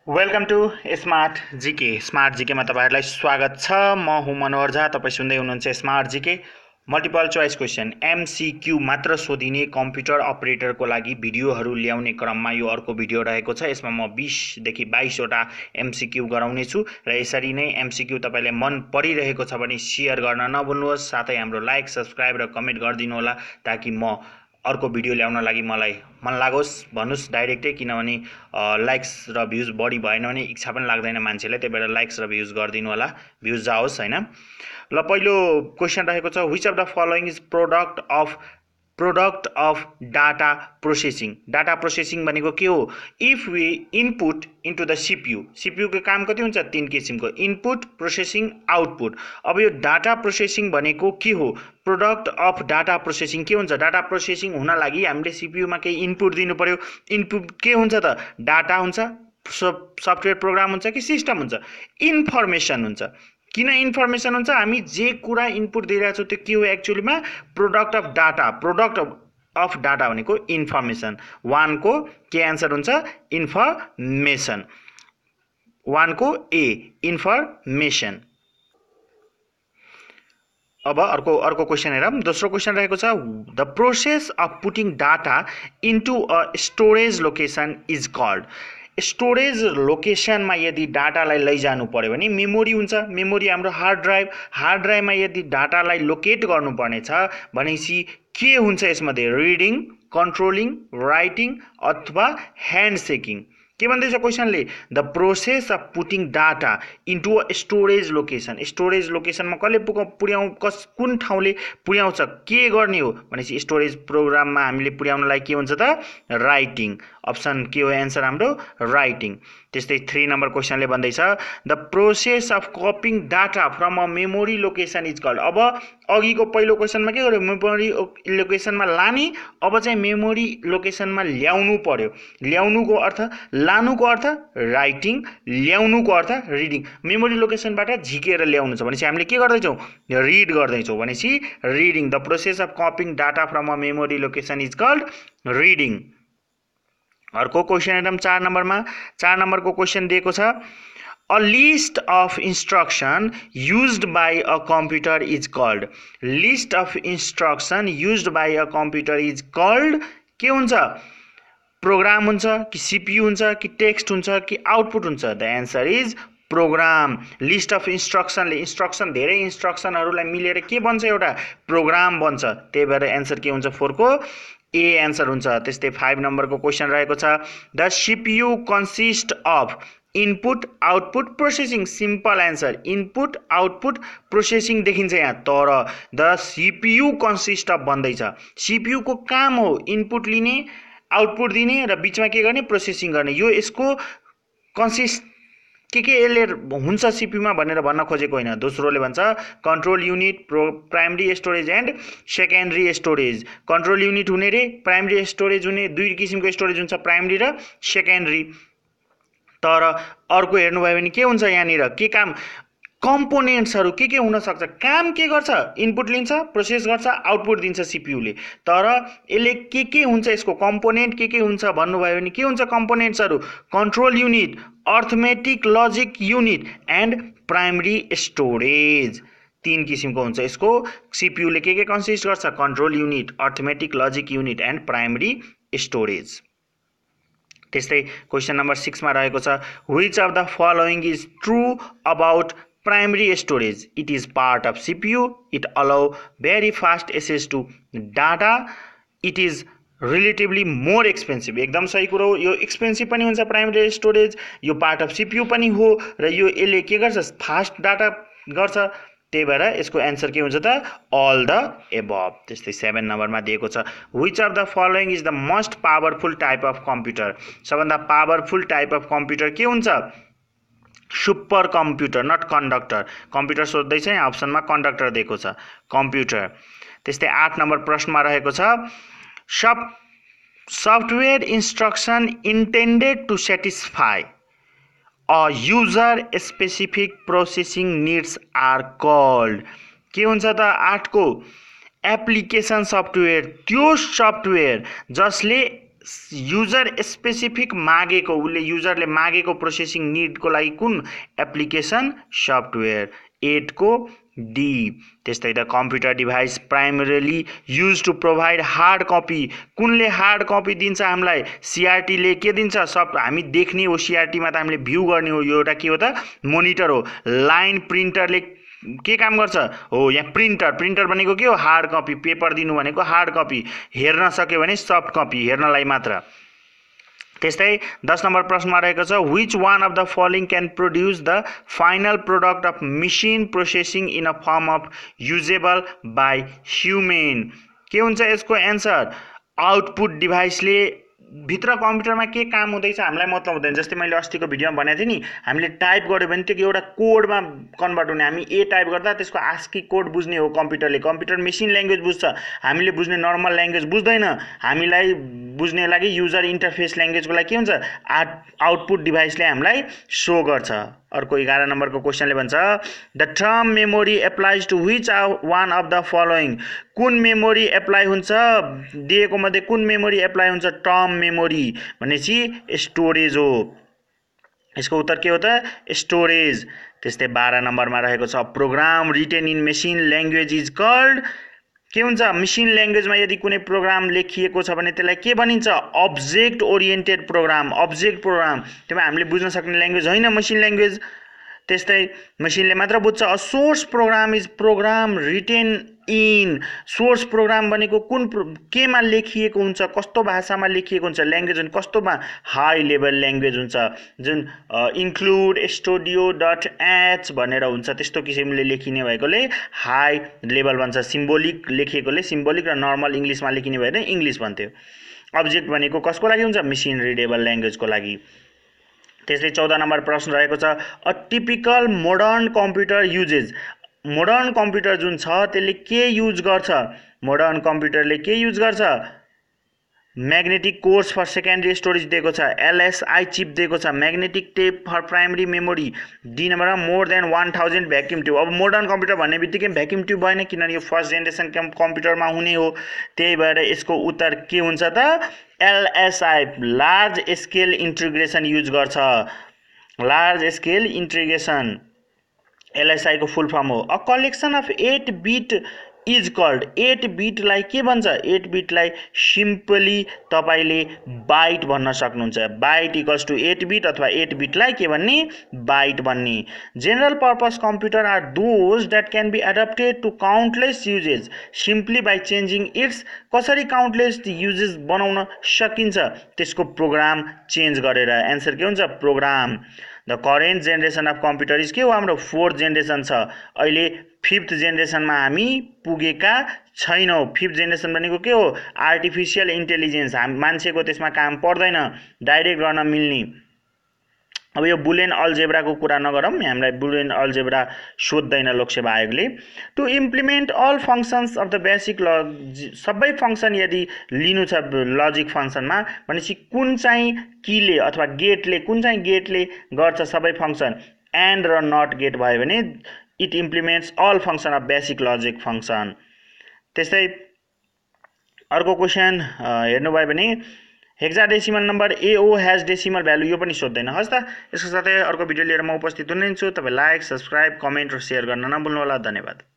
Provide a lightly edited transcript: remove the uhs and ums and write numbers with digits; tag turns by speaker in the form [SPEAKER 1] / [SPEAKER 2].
[SPEAKER 1] Welcome to smart GK. Smart जीकेमा तपाईहरुलाई स्वागत छ। म हुँ मनोहर झा। तपाई सुन्दै हुनुहुन्छ smart GK. Multiple choice question MCQ मात्र सोधिने कम्प्युटर अपरेटरको लागि भिडियोहरू ल्याउने क्रममा यो अर्को भिडियो रहेको छ। यसमा म 20 देखि 22 वटा एमसीक्यू गराउने छु र यसरी नै एमसीक्यू तपाईले मन परिरहेको छ भने शेयर गर्न नभुल्नुहोस्। साथै हाम्रो लाइक, सब्स्क्राइब र कमेन्ट गरिदिनु होला ताकि म अर्को भिडियो ल्याउन लागि मलाई मन लागोस्। भन्नुस् डाइरेक्टै, किनभने लाइक्स र भ्युज बढी भएन भने इच्छा पनि लाग्दैन मान्छेलाई। त्यही भएर लाइक्स र भ्युज गरिदिनु होला, भ्युज जाओस् हैन। ल पहिलो क्वेशन रहेको छ, which of the following is product of data processing. Data processing भनेको के हो? If we input into the CPU, CPU को काम कति हुन्छ? 3 किसिमको, इनपुट, प्रोसेसिङ, आउटपुट। अब यो डाटा प्रोसेसिङ भनेको के हो? प्रोडक्ट अफ डाटा प्रोसेसिङ के हुन्छ? डाटा प्रोसेसिङ हुन लागि हामीले सीपीयू मा केही इनपुट दिनु पर्यो। इनपुट के हुन्छ त? डाटा हुन्छ, सफ्टवेयर प्रोग्राम हुन्छ कि सिस्टम हुन्छ? इन्फर्मेसन हुन्छ। किन इन्फर्मेसन हुन्छ? हामी जे कुरा इनपुट दिइरहेको छौं त्यो के हो? एक्चुअलीमा product of data. Product of data भनेको इन्फर्मेसन। 1 को के आन्सर हुन्छ? इन्फर्मेसन। 1 को ए इन्फर्मेसन। अब अर्को क्वेशन हेरौं। दोस्रो क्वेशन रहेको छ, the process of putting data into a storage location is called. Storage लोकेसनमा यदि डाटालाई लैजानु पर्यो भने मेमोरी हुन्छ। मेमोरी हाम्रो हार्ड ड्राइभमा यदि डाटालाई लोकेट गर्नुपर्ने छ भनेपछि के हुन्छ यसमध्ये? रिडिङ, कन्ट्रोलिङ, राइटिङ अथवा ह्यान्ड सेकिङ। के भन्दैछ क्वेशनले? The process of putting data into a storage location. Storage लोकेसनमा कसले कुन ठाउँले पुर्याउँछ? के गर्ने हो भनेपछि स्टोरेज प्रोग्राममा हामीले पुर्याउनलाई के हुन्छ त? राइटिङ। अप्सन के हो एन्सर हाम्रो? राइटिङ। त्यस्तै 3 नम्बर क्वेशनले भन्दैछ, the process of copying data from a memory location is called. अब अघिको पहिलो क्वेशनमा के गर्यो? मेमोरी लोकेसनमा लाने, अब चाहिँ मेमोरी लोकेसनमा ल्याउनु पर्यो। ल्याउनुको अर्थ, लानुको अर्थ राइटिङ, ल्याउनुको अर्थ रिडिङ। मेमोरी लोकेसनबाट झिकेर ल्याउनु छ भनेपछि हामीले के गर्दैछौँ? रिड गर्दैछौँ भनेपछि reading. The process of copying data from a memory location is called reading. अर्को क्वेशन हेरौँ 4 नम्बरमा। 4 नम्बरको क्वेशन दिएको छ, a list of instruction used by a computer is called. List of instruction used by a computer is called के हुन्छ? Programme हुन्छ कि सीपीयू हुन्छ कि टेक्स्ट हुन्छ कि आउटपुट हुन्छ? The answer is program. List of इन्स्ट्रक्सनले इन्स्ट्रक्सन, धेरै इन्स्ट्रक्सनहरूलाई मिलेर के बन्छ? एउटा प्रोग्राम बन्छ। त्यही भएर एन्सर के हुन्छ? 4 को ए एन्सर हुन्छ। त्यस्तै 5 नम्बरको क्वेशन रहेको छ, the CPU consist of input, output, processing. Simple answer, input, output, processing देखिन्छ यहाँ, तर द सीपीयू कन्सिस्ट अफ भन्दैछ। सीपीयू को काम हो इनपुट लिने, आउटपुट दिने र बीचमा के गर्ने? प्रोसेसिङ गर्ने। यो यसको कन्सिस्ट के यसले हुन्छ सीपीयूमा भनेर भन्न खोजेको होइन। दोस्रोले भन्छ control unit, primary storage and secondary storage. Control unit हुने रे प्राइमरी स्टोरेज हुने, 2 किसिमको स्टोरेज हुन्छ, प्राइमरी र सेकेन्डरी। तर अर्को हेर्नुभयो भने के हुन्छ यहाँनिर? के काम? कम्पोनेन्ट्सहरू के हुन सक्छ? काम के गर्छ? इनपुट लिन्छ, प्रोसेस गर्छ, आउटपुट दिन्छ सीपीयूले। तर यसले के हुन्छ? यसको कम्पोनेन्ट के हुन्छ भन्नुभयो भने के हुन्छ कम्पोनेन्ट्सहरू? Control unit, arithmetic logic unit and primary storage. 3 किसिमको हुन्छ यसको। सीपीयूले के कन्सिस्ट गर्छ? Control unit, arithmetic logic unit and primary storage. त्यस्तै क्वेशन नम्बर 6 मा रहेको छ, which of the following is true about primary storage? It is part of CPU, it allow very fast access to data, it is relatively more expensive. एकदम सही कुरो हो। यो expensive पनि हुन्छ प्राइमरी स्टोरेज, यो पार्ट अफ सीपीयू पनि हो र यो यसले के गर्छ? फास्ट डाटा गर्छ। त्यही भएर यसको एन्सर के हुन्छ त? All the above. त्यस्तै 7 नम्बरमा दिएको छ, which of the following is the most powerful type of computer? सबभन्दा पावरफुल टाइप अफ कम्प्युटर के हुन्छ? Supercomputer, not conductor. Computer सोध्दैछ यहाँ, अप्सनमा कन्डक्टर दिएको छ, कम्प्युटर। त्यस्तै 8 नम्बर प्रश्नमा रहेको छ, software instruction intended to satisfy a user specific processing needs are called. के हुन्छ त? 8 को एप्लिकेसन सफ्टवेयर, त्यो सफ्टवेयर जसले युजर स्पेसिफिक मागेको उसले युजरले मागेको प्रोसेसिङ निडको लागि कुन एप्लिकेसन सफ्टवेयर 8 को डी। त्यस्तै the computer device primarily use to provide hard copy कुनले हार्ड कपी दिन्छ हामीलाई सीआरटी ले के दिन्छ सब हामी देख्ने हो सीआरटी मा त हामीले भ्यू गर्ने हो यो एउटा के हो त मोनिटर हो लाइन प्रिन्टरले के काम गर्छ हो यहाँ प्रिन्टर भनेको के हो हार्ड कपी पेपर दिनु भनेको हार्ड कपी हेर्न सक्यो भने सफ्ट कपी हेर्नलाई मात्र। त्यस्तै 10 नम्बर प्रश्नमा रहेको छ which one of the following can produce the final product of machine processing in a form of usable by human के हुन्छ यसको एन्सर आउटपुट डिभाइसले भित्र कम्प्युटरमा के काम हुँदैछ हामीलाई मतलब हुँदैन। जस्तै मैले अस्तिको भिडियोमा भनेको थिएँ नि हामीले टाइप गर्यो भने त्यो एउटा कोडमा कन्भर्ट हुने हामी ए टाइप गर्दा त्यसको आस्की कोड बुझ्ने हो कम्प्युटरले कम्प्युटर मेसिन ल्याङ्ग्वेज बुझ्छ हामीले बुझ्ने नर्मल ल्याङ्ग्वेज बुझ्दैन हामीलाई बुझ्ने लागि युजर इन्टरफेस ल्याङ्ग्वेजको लागि के हुन्छ आउटपुट डिभाइसले हामीलाई शो गर्छ। अर्को 11 नम्बरको क्वेशनले भन्छ the term memory applies to which one of the following कुन मेमोरी एप्लाई हुन्छ दिएको मध्ये कुन मेमोरी एप्लाई हुन्छ टर्म मेमोरी भनेपछि स्टोरेज हो यसको उत्तर के हो त स्टोरेज। त्यस्तै 12 नम्बरमा रहेको छ program written in machine language is called के हुन्छ मेसिन ल्याङ्ग्वेजमा यदि कुनै प्रोग्राम लेखिएको छ भने त्यसलाई के भनिन्छ अब्जेक्ट ओरिएन्टेड प्रोग्राम त्यसमा हामीले बुझ्न सक्ने ल्याङ्ग्वेज होइन मेसिन ल्याङ्ग्वेज। त्यस्तै मेसिनले मात्र बुझ्छ a source program is program written in source program भनेको कुन केमा लेखिएको हुन्छ कस्तो भाषामा लेखिएको हुन्छ ल्याङ्ग्वेज भने कस्तोमा हाई लेभल ल्याङ्ग्वेज हुन्छ जुन इन्क्लुड स्टुडियो डट एच भनेर हुन्छ त्यस्तो किसिमले लेखिने भएकोले हाई लेभल भन्छ सिम्बोलिक लेखिएकोले सिम्बोलिक र नर्मल इङ्ग्लिसमा लेखिने भए भने इङ्ग्लिस भन्थ्यो। अब्जेक्ट भनेको कसको लागि हुन्छ मेसिन रिडेबल ल्याङ्ग्वेजको लागि। त्यसले 14 नम्बर प्रश्न रहेको छ a typical modern computer uses modern computer जुन छ त्यसले के युज गर्छ मोडर्न कम्प्युटरले के युज गर्छ magnetic cores for secondary storage दिएको छ एलएसआई चिप दिएको छ magnetic tape for primary memory the नम्बरमा मोर देन 1000 भ्याक्युम ट्युब। अब मोडर्न कम्प्युटर भन्ने बित्तिकै भ्याक्युम ट्युब भएन किनभने यो फर्स्ट जेनेरेसन कम्प्युटरमा हुने हो त्यही भएर यसको उत्तर के हुन्छ त LSI large scale integration use गर्छ लार्ज स्केल इन्टिग्रेसन एलएसआई को फुल फर्म हो। A collection of 8 bit is called 8 बिटलाई के भन्छ 8 बिटलाई सिम्पली तपाईले बाइट भन्न सक्नुहुन्छ बाइट इक्वल्स टु 8 बिट अथवा 8 बिटलाई के भन्ने बाइट भन्ने। General purpose computer are those that can be adapted to countless uses simply by changing its कसरी काउन्टलेस युजेज बनाउन सकिन्छ त्यसको प्रोग्राम चेन्ज गरेर एन्सर के हुन्छ program. The current generation of computer is के हो हाम्रो 4th जेनेरेसन छ अहिले 5th जेनेरेसनमा हामी पुगेका छैनौँ। 5th जेनेरेसन भनेको के हो आर्टिफिसियल इन्टेलिजेन्स मान्छेको त्यसमा काम पर्दैन डाइरेक्ट गर्न मिल्ने। अब यो बुलियन अलजेब्राको कुरा नगरौँ हामीलाई बुलियन अलजेब्रा सोध्दैन लोकसेवा आयोगले। To implement all functions of the basic सबै फङ्सन यदि लिनु छ लजिक फङ्सनमा भनेपछि कुन चाहिँ कीले अथवा गेटले कुन चाहिँ गेटले गर्छ सबै फङ्सन एन्ड र नट गेट भयो भने it implements all function of basic logic function. त्यस्तै अर्को क्वेसन हेर्नुभयो भने hexadecimal number A O has decimal value यो पनि सोध्दैन। हस् त यसको साथै अर्को भिडियो लिएर म उपस्थित हुनेछु। तपाईँ लाइक सब्सक्राइब कमेन्ट र सेयर गर्न नभुल्नु होला। धन्यवाद।